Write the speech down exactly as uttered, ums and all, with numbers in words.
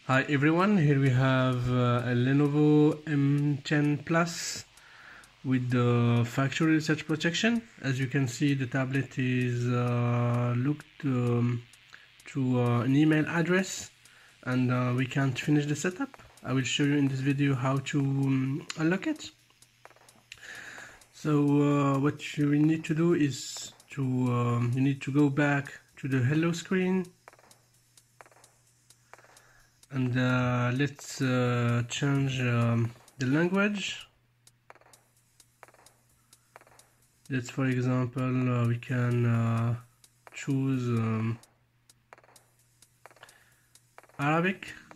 Hi everyone, here we have uh, a Lenovo M ten Plus with the factory reset protection. As you can see, the tablet is uh, looked um, to uh, an email address, and uh, we can't finish the setup. I will show you in this video how to um, unlock it. So uh, what you need to do is to um, you need to go back to the hello screen. And uh, let's uh, change um, the language. Let's, for example, uh, we can uh, choose um, Arabic.